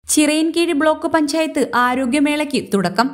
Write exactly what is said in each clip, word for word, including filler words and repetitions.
Chirayinkeezhu block panchayat ആരോഗ്യമേളയ്ക്ക് തുടക്കം.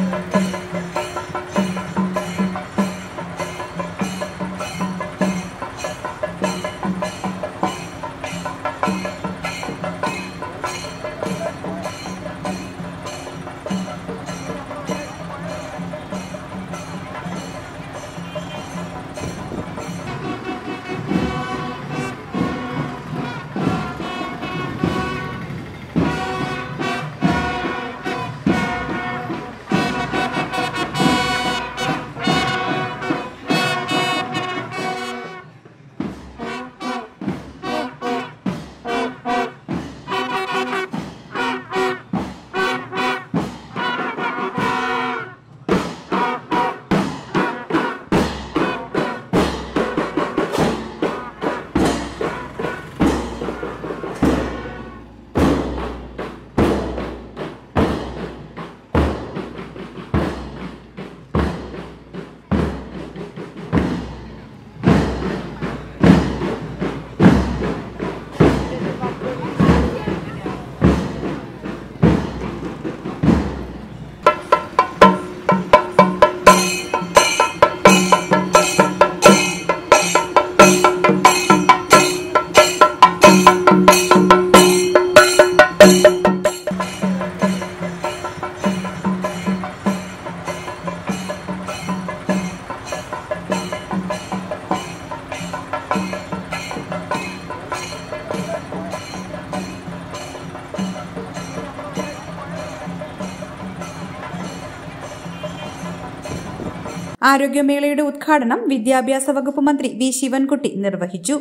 ആരോഗ്യമേളയുടെ ഉദ്ഘാടനം വിദ്യാഭ്യാസ വകുപ്പ് മന്ത്രി വി ശിവൻകുട്ടി നിർവഹിച്ചു.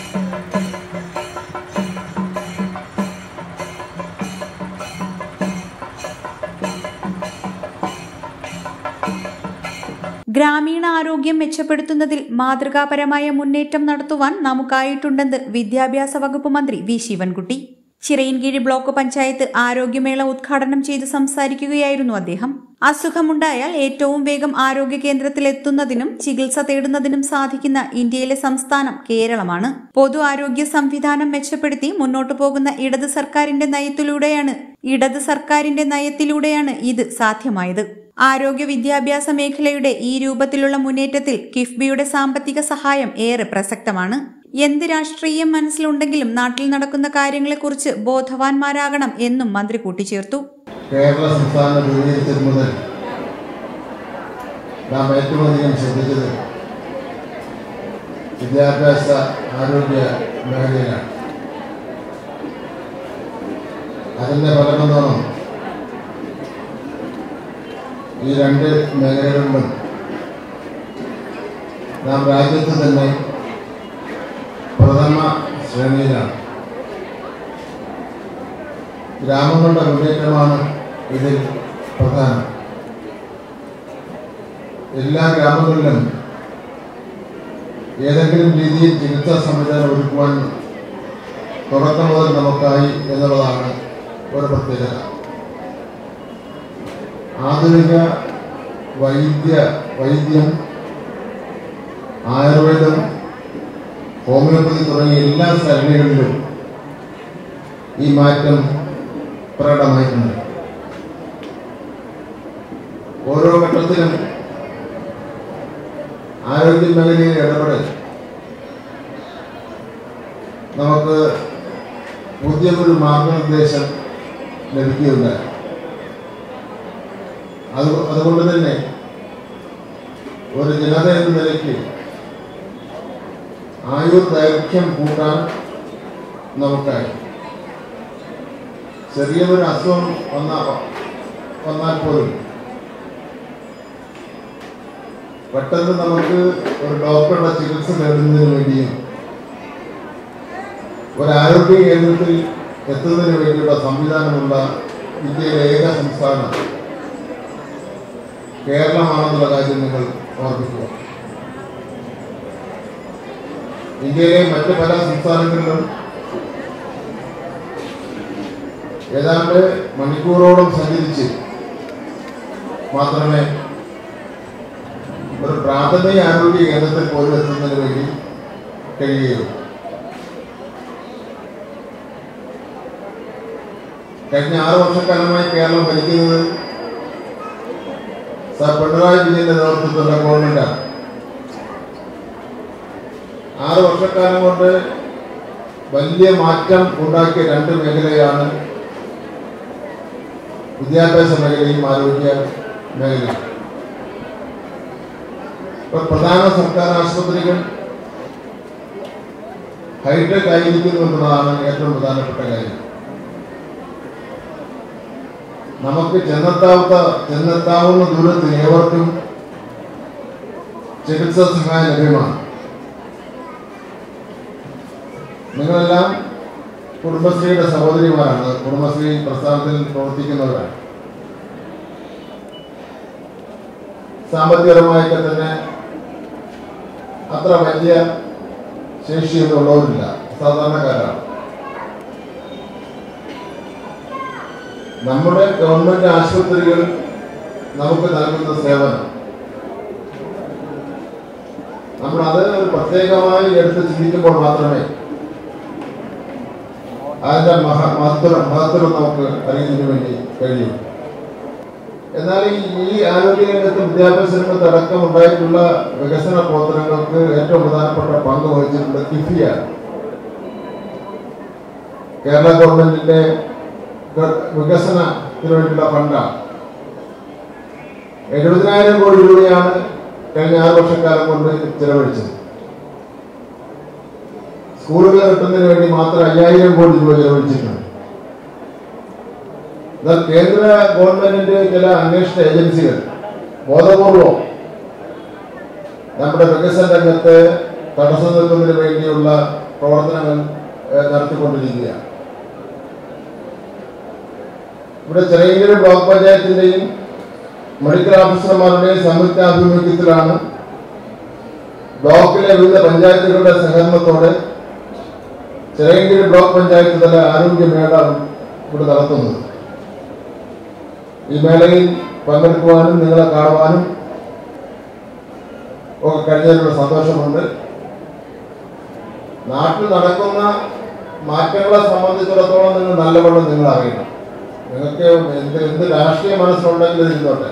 ഗ്രാമീണ ആരോഗ്യം മെച്ചപ്പെടുത്തുന്നതിൽ മാതൃകാപരമായ മുന്നേറ്റം നടത്തുവാൻ നമുക്കായിട്ടുണ്ടെന്ന് വിദ്യാഭ്യാസ വകുപ്പ് മന്ത്രി വി ശിവൻകുട്ടി. ചിറയൻകീഴ് ബ്ലോക്ക് പഞ്ചായത്ത് ആരോഗ്യമേള ഉദ്ഘാടനം ചെയ്ത് സംസാരിക്കുകയായിരുന്നു അദ്ദേഹം. അസുഖമുണ്ടായാൽ ഏറ്റവും വേഗം ആരോഗ്യ കേന്ദ്രത്തിലെത്തുന്നതിനും ചികിത്സ തേടുന്നതിനും സാധിക്കുന്ന ഇന്ത്യയിലെ സംസ്ഥാനം കേരളമാണ്. പൊതു ആരോഗ്യ സംവിധാനം മെച്ചപ്പെടുത്തി മുന്നോട്ടു പോകുന്ന ഇടത് സർക്കാരിന്റെ നയത്തിലൂടെയാണ് ഇടത് സർക്കാരിന്റെ നയത്തിലൂടെയാണ് ഇത് സാധ്യമായത്. ആരോഗ്യ വിദ്യാഭ്യാസ മേഖലയുടെ ഈ രൂപത്തിലുള്ള മുന്നേറ്റത്തിൽ കിഫ്ബിയുടെ സാമ്പത്തിക സഹായം ഏറെ പ്രസക്തമാണ്. എന്ത് രാഷ്ട്രീയം മനസ്സിലുണ്ടെങ്കിലും നാട്ടിൽ നടക്കുന്ന കാര്യങ്ങളെക്കുറിച്ച് ബോധവാന്മാരാകണം എന്നും മന്ത്രി കൂട്ടിച്ചേർത്തു. കേരള സംസ്ഥാന രൂപീകരിച്ചത് മുതൽ നാം ഏറ്റവും അധികം ശ്രദ്ധിച്ചത് വിദ്യാഭ്യാസ ആരോഗ്യ മേഖലയിലാണ്. അതിൻ്റെ ഫലമെന്നോണം ഈ രണ്ട് മേഖലകളിലും നാം രാജ്യത്ത് തന്നെ പ്രഥമ ശ്രേണിയിലാണ്. ഗ്രാമങ്ങളുടെ മുന്നേറ്റമാണ് ഇതിൽ പ്രധാനം. എല്ലാ ഗ്രാമങ്ങളിലും ഏതെങ്കിലും രീതിയിൽ ചികിത്സാ സംവിധാനം ഒരുക്കുവാൻ തുടക്കം മുതൽ നമുക്കായി എന്നുള്ളതാണ് ഒരു പ്രത്യേകത. ആധുനിക വൈദ്യ വൈദ്യം ആയുർവേദം ഹോമിയോപ്പതി തുടങ്ങിയ എല്ലാ സരണികളിലും ഈ മാറ്റം പ്രകടമായിട്ടുണ്ട്. ഓരോ ഘട്ടത്തിലും ആരോഗ്യ മേഖലയിൽ ഇടപെടൽ നമുക്ക് പുതിയൊരു മാർഗനിർദ്ദേശം ലഭിക്കുകയുണ്ടായി. അത് അതുകൊണ്ട് തന്നെ ഒരു ജനത എന്ന നിലയ്ക്ക് ആയുർദൈർഘ്യം കൂട്ടാൻ നമുക്കായി. ചെറിയൊരു അസുഖം വന്ന വന്നാൽ പോലും പെട്ടെന്ന് നമുക്ക് ഒരു ഡോക്ടറുടെ ചികിത്സ നേടുന്നതിന് വേണ്ടിയും ഒരു ആരോഗ്യ കേന്ദ്രത്തിൽ എത്തുന്നതിന് വേണ്ടിയുള്ള സംവിധാനമുള്ള ഇന്ത്യയിലെ ഏക സംസ്ഥാനം കേരളമാണെന്നുള്ള കാര്യം നിങ്ങൾ ഓർമ്മിക്കുക. ഇന്ത്യയിലെ മറ്റ് പല സംസ്ഥാനങ്ങളിലും ഏതാണ്ട് മണിക്കൂറോളം സഞ്ചരിച്ച് മാത്രമേ ഒരു പ്രാഥമിക ആരോഗ്യ കേന്ദ്രത്തിൽ പോലും എത്തുന്നതിന് വേണ്ടി കഴിയുകയുള്ളൂ. കഴിഞ്ഞ ആറ് വർഷക്കാലമായി കേരളം ഭരിക്കുന്നത് സർ പിണറായി വിജയന്റെ നേതൃത്വത്തിലുള്ള ഗവൺമെന്റാണ്. ആറ് വർഷക്കാലം കൊണ്ട് വലിയ മാറ്റം ഉണ്ടാക്കിയ രണ്ട് മേഖലയാണ് വിദ്യാഭ്യാസ മേഖലയും ആരോഗ്യ മേഖലയും. ഇപ്പോൾ പ്രധാന സർക്കാർ ആശുപത്രികൾ ഹൈടെക് ആയിരിക്കുന്നു എന്നുള്ളതാണ് ഏറ്റവും പ്രധാനപ്പെട്ട കാര്യം. നമുക്ക് ചെന്നെത്താവുന്ന ചെന്നെത്താവുന്ന ദൂരത്ത് ഏവർക്കും ചികിത്സാ സഹായം ലഭ്യമാണ്. നിങ്ങളെല്ലാം കുടുംബശ്രീയുടെ സഹോദരിമാരാണ്, കുടുംബശ്രീ പ്രസ്ഥാനത്തിൽ പ്രവർത്തിക്കുന്നവരാണ്. സാമ്പത്തികപരമായിട്ട് തന്നെ അത്ര വലിയ ശേഷിയൊന്നും ഉള്ളവരില്ല, സാധാരണക്കാരാണ്. നമ്മുടെ ഗവൺമെന്റ് ആശുപത്രികൾ നമുക്ക് നൽകുന്ന സേവനം നമ്മൾ അത് ഒരു പ്രത്യേകമായി എടുത്ത് ചിന്തിക്കുമ്പോൾ മാത്രമേ അതിന്റെ മഹ മഹത്വം മഹത്വം നമുക്ക് അറിയുന്നതിന് വേണ്ടി കഴിയും. എന്നാൽ ഈ ആരോഗ്യ രംഗത്ത് വിദ്യാഭ്യാസ രംഗത്ത് അടക്കം ഉണ്ടായിട്ടുള്ള വികസന പ്രവർത്തനങ്ങൾക്ക് ഏറ്റവും പ്രധാനപ്പെട്ട പങ്ക് വഹിച്ചിട്ടുണ്ട് കിഫിയാണ്. കേരള ഗവൺമെന്റിന്റെ വികസനത്തിന് വേണ്ടിയുള്ള ഫണ്ടാണ്. എഴുപതിനായിരം കോടി രൂപയാണ് കഴിഞ്ഞ ആറ് വർഷക്കാലം കൊണ്ട് ചെലവഴിച്ചത്. സ്കൂളുകൾ കിട്ടുന്നതിന് വേണ്ടി മാത്രം അയ്യായിരം കോടി രൂപ ചെലവഴിച്ചിട്ടുണ്ട്. എന്നാൽ കേന്ദ്ര ഗവൺമെന്റിന്റെ ചില അന്വേഷണ ഏജൻസികൾ ബോധപൂർവം നമ്മുടെ വികസന രംഗത്ത് തടസ്സം നിൽക്കുന്നതിന് വേണ്ടിയുള്ള പ്രവർത്തനങ്ങൾ നടത്തിക്കൊണ്ടിരിക്കുകയാണ്. ഇവിടെ ചെറിയ ബ്ലോക്ക് പഞ്ചായത്തിന്റെയും മെഡിക്കൽ ഓഫീസർമാരുടെയും സംയുക്ത ആഭിമുഖ്യത്തിലാണ് ബ്ലോക്കിലെ വിവിധ പഞ്ചായത്തുകളുടെ സഹകരണത്തോടെ ചെറിയ ബ്ലോക്ക് പഞ്ചായത്ത് തല ആരോഗ്യ മേള ഇവിടെ നടത്തുന്നത്. ഈ മേളയിൽ പങ്കെടുക്കുവാനും നിങ്ങളെ കാണുവാനും ഒക്കെ കഴിഞ്ഞതിലുള്ള സന്തോഷമുണ്ട്. നാട്ടിൽ നടക്കുന്ന മാറ്റങ്ങളെ സംബന്ധിച്ചിടത്തോളം നിങ്ങൾ നല്ലവണ്ണം നിങ്ങൾ അറിയണം. നിങ്ങൾക്ക് എന്ത് എന്ത് രാഷ്ട്രീയ മനസ്സിലുണ്ടെങ്കിലും ഇരുന്നോട്ടെ.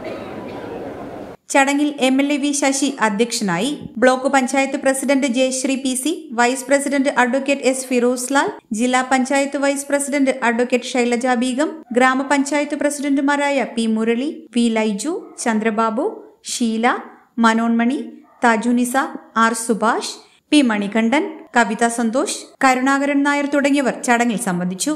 ചടങ്ങിൽ M L A V Sasi അധ്യക്ഷനായി. Block panchayat president Jayasree P C, vice president advocate S Firoz Lal, ജില്ലാ panchayat vice president advocate Shailaja Beegum, ഗ്രാമപഞ്ചായത്ത് പ്രസിഡന്റുമാരായ P Murali, V Laiju, Chandrababu, Sheela, Manonmani, Thajunisa, R Subhash, P Manikandan, Kavitha Santhosh, Karunakaran Nair തുടങ്ങിയവർ ചടങ്ങിൽ സംബന്ധിച്ചു.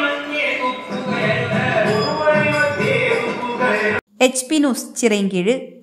H P news Chirayinkeezhu.